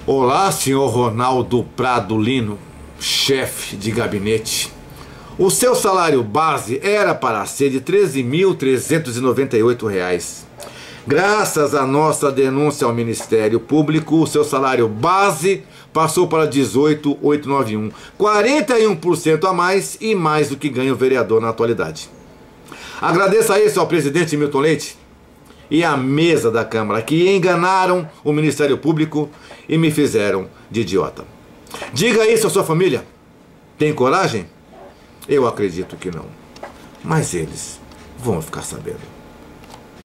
Olá, senhor Ronaldo Prado Lino, chefe de gabinete. O seu salário base era para ser de R$ 13.398. Graças à nossa denúncia ao Ministério Público, o seu salário base passou para 18.891, 41% a mais e mais do que ganha o vereador na atualidade. Agradeço a isso ao presidente Milton Leite e à mesa da Câmara, que enganaram o Ministério Público e me fizeram de idiota. Diga isso à sua família. Tem coragem? Eu acredito que não. Mas eles vão ficar sabendo.